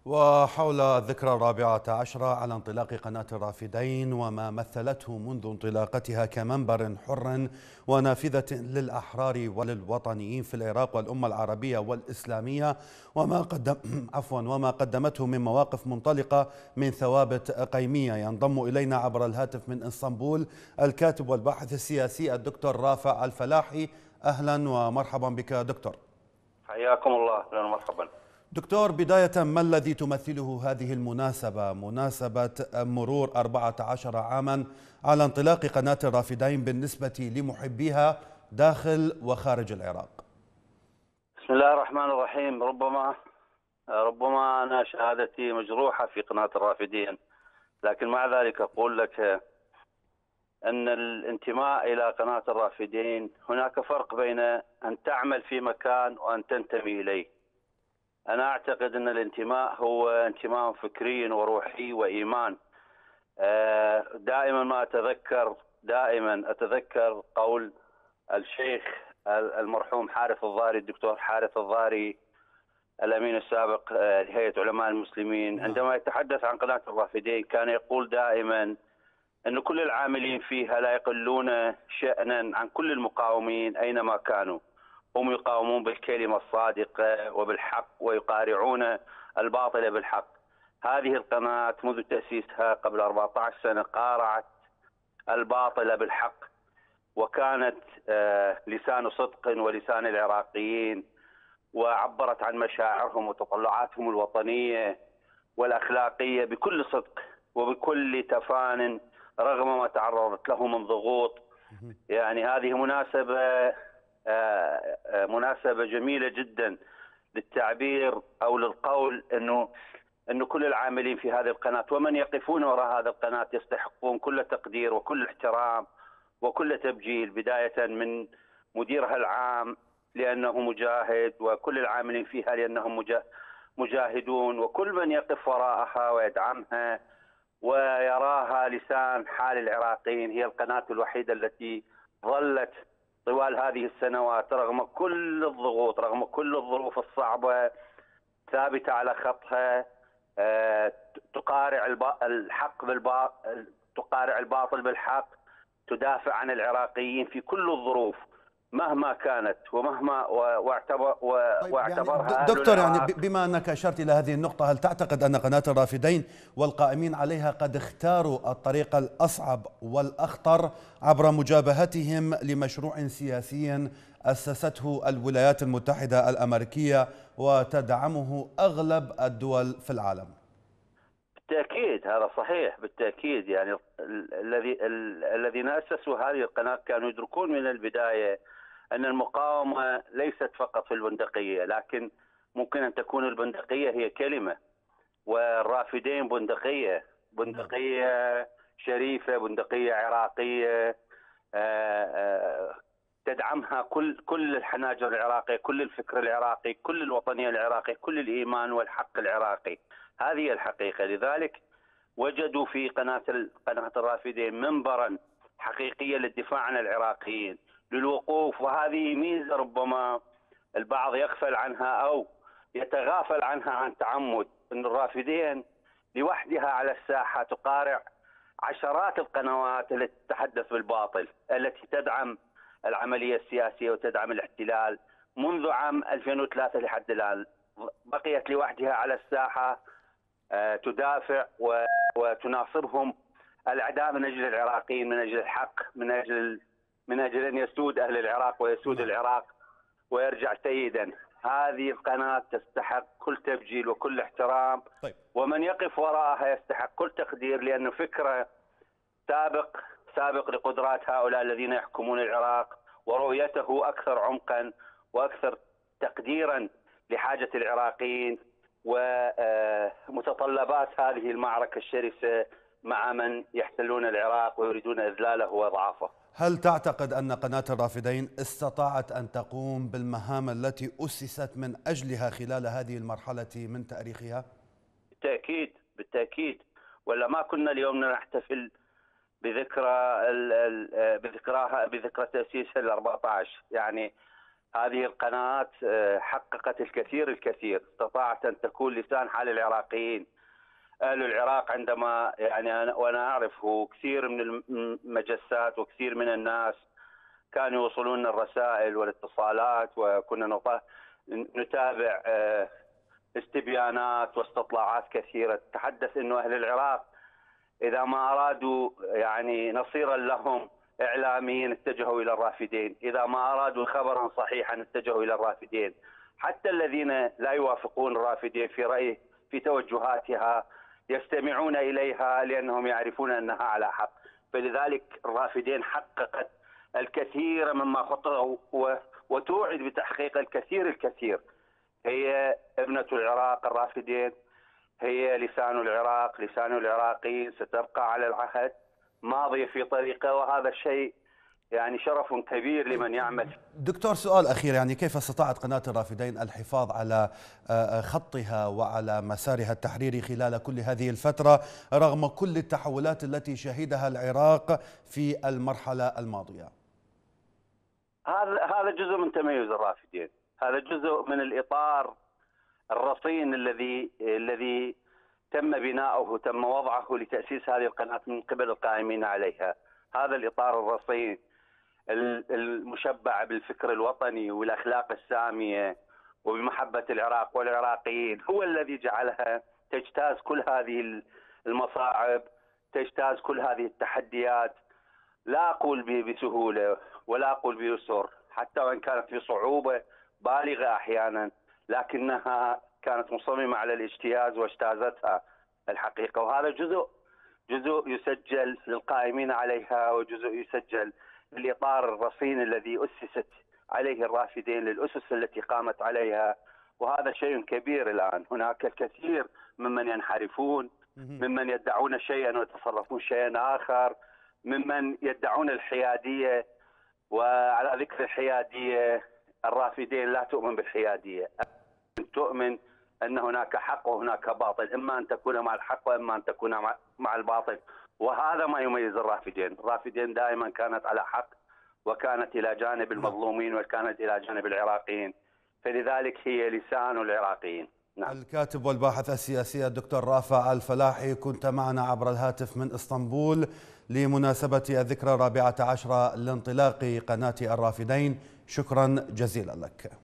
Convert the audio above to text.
وحول الذكرى الرابعة عشرة على انطلاق قناة الرافدين وما مثلته منذ انطلاقتها كمنبر حر ونافذة للأحرار وللوطنيين في العراق والأمة العربية والإسلامية، وما قدم وما قدمته من مواقف منطلقة من ثوابت قيمية. ينضم إلينا عبر الهاتف من إسطنبول الكاتب والباحث السياسي الدكتور رافع الفلاحي. أهلا ومرحبا بك دكتور. حياكم الله، اهلا ومرحبا. دكتور، بداية ما الذي تمثله هذه المناسبة، مناسبة مرور 14 عاما على انطلاق قناة الرافدين بالنسبة لمحبيها داخل وخارج العراق؟ بسم الله الرحمن الرحيم. ربما أنا شهادتي مجروحة في قناة الرافدين، لكن مع ذلك أقول لك أن الانتماء إلى قناة الرافدين هناك فرق بين أن تعمل في مكان وأن تنتمي إليه. أنا أعتقد أن الانتماء هو انتماء فكري وروحي وإيمان. دائما أتذكر قول الشيخ المرحوم حارث الضاري، الدكتور حارث الضاري الأمين السابق لهيئة علماء المسلمين، عندما يتحدث عن قناة الرافدين كان يقول دائما أن كل العاملين فيها لا يقلون شأنا عن كل المقاومين أينما كانوا. هم يقاومون بالكلمة الصادقة وبالحق ويقارعون الباطل بالحق. هذه القناة منذ تأسيسها قبل 14 سنة قارعت الباطل بالحق، وكانت لسان صدق ولسان العراقيين، وعبرت عن مشاعرهم وتطلعاتهم الوطنية والأخلاقية بكل صدق وبكل تفان رغم ما تعرضت له من ضغوط. يعني هذه مناسبة جميلة جدا للتعبير أو للقول أنه كل العاملين في هذه القناة ومن يقفون وراء هذه القناة يستحقون كل تقدير وكل احترام وكل تبجيل، بداية من مديرها العام لأنه مجاهد، وكل العاملين فيها لأنهم مجاهدون، وكل من يقف وراءها ويدعمها ويراها لسان حال العراقيين. هي القناة الوحيدة التي ظلت طوال هذه السنوات رغم كل الضغوط، رغم كل الظروف الصعبة، ثابتة على خطها، تقارع الباطل بالحق، تدافع عن العراقيين في كل الظروف مهما كانت ومهما واعتبرها أهل دكتور، يعني العراق. بما أنك أشرت إلى هذه النقطة، هل تعتقد أن قناة الرافدين والقائمين عليها قد اختاروا الطريق الأصعب والأخطر عبر مجابهتهم لمشروع سياسي أسسته الولايات المتحدة الأمريكية وتدعمه أغلب الدول في العالم؟ بالتأكيد هذا صحيح، بالتأكيد. يعني الذين أسسوا هذه القناة كانوا يدركون من البداية أن المقاومة ليست فقط في البندقية، لكن ممكن أن تكون البندقية هي كلمة، والرافدين بندقية شريفة، بندقية عراقية تدعمها كل الحناجر العراقية، كل الفكر العراقي، كل الوطنية العراقية، كل الإيمان والحق العراقي. هذه الحقيقة. لذلك وجدوا في قناة الرافدين منبرا حقيقيا للدفاع عن العراقيين، للوقوف. وهذه ميزة ربما البعض يغفل عنها أو يتغافل عنها عن تعمد، أن الرافدين لوحدها على الساحة تقارع عشرات القنوات التي تتحدث بالباطل، التي تدعم العملية السياسية وتدعم الاحتلال منذ عام 2003 لحد الآن. بقيت لوحدها على الساحة تدافع وتناصرهم الأعداء من أجل العراقيين، من أجل الحق، من أجل أن يسود أهل العراق ويسود العراق ويرجع سيدا. هذه القناة تستحق كل تبجيل وكل احترام. طيب. ومن يقف وراءها يستحق كل تقدير، لأنه فكرة سابق لقدرات هؤلاء الذين يحكمون العراق، ورؤيته أكثر عمقا وأكثر تقديرا لحاجة العراقيين ومتطلبات هذه المعركة الشرسة مع من يحتلون العراق ويريدون إذلاله وإضعافه. هل تعتقد أن قناة الرافدين استطاعت أن تقوم بالمهام التي أسست من أجلها خلال هذه المرحلة من تاريخها؟ بالتأكيد. ولا ما كنا اليوم نحتفل بذكرى تأسيسها ال14. يعني هذه القناة حققت الكثير الكثير، استطاعت أن تكون لسان حال العراقيين. أهل العراق عندما وأنا أعرفه كثير من المجسات وكثير من الناس كانوا يوصلون الرسائل والاتصالات، وكنا نتابع استبيانات واستطلاعات كثيرة تتحدث أنه أهل العراق إذا ما أرادوا نصيرا لهم إعلاميين اتجهوا إلى الرافدين، إذا ما أرادوا خبرا صحيحا اتجهوا إلى الرافدين. حتى الذين لا يوافقون الرافدين في رأيه في توجهاتها يستمعون إليها لأنهم يعرفون أنها على حق. فلذلك الرافدين حققت الكثير مما خطره وتوعد بتحقيق الكثير الكثير. هي ابنة العراق الرافدين، هي لسان العراق، لسان العراقيين، ستبقى على العهد ماضية في طريقه، وهذا الشيء شرف كبير لمن يعمل. دكتور، سؤال أخير، كيف استطاعت قناة الرافدين الحفاظ على خطها وعلى مسارها التحريري خلال كل هذه الفترة رغم كل التحولات التي شهدها العراق في المرحلة الماضية؟ هذا جزء من تميز الرافدين، هذا جزء من الإطار الرصين الذي تم بناؤه، تم وضعه لتأسيس هذه القناة من قبل القائمين عليها. هذا الإطار الرصين المشبع بالفكر الوطني والأخلاق السامية وبمحبة العراق والعراقيين هو الذي جعلها تجتاز كل هذه المصاعب، تجتاز كل هذه التحديات. لا أقول بسهولة ولا أقول بيسر، حتى وإن كانت في صعوبة بالغة أحيانا، لكنها كانت مصممة على الاجتياز واجتازتها الحقيقة. وهذا جزء يسجل للقائمين عليها، وجزء يسجل للإطار الرصين الذي أسست عليه الرافدين، للأسس التي قامت عليها. وهذا شيء كبير. الآن هناك الكثير ممن ينحرفون، ممن يدعون شيئا ويتصرفون شيئا آخر، ممن يدعون الحيادية. وعلى ذكر الحيادية، الرافدين لا تؤمن بالحيادية، تؤمن أن هناك حق وهناك باطل، إما أن تكون مع الحق وإما أن تكون مع الباطل. وهذا ما يميز الرافدين. الرافدين دائما كانت على حق، وكانت إلى جانب المظلومين، وكانت إلى جانب العراقيين، فلذلك هي لسان العراقيين. نعم. الكاتب والباحث السياسي الدكتور رافع الفلاحي، كنت معنا عبر الهاتف من اسطنبول لمناسبة الذكرى 14 لانطلاق قناة الرافدين. شكرا جزيلا لك.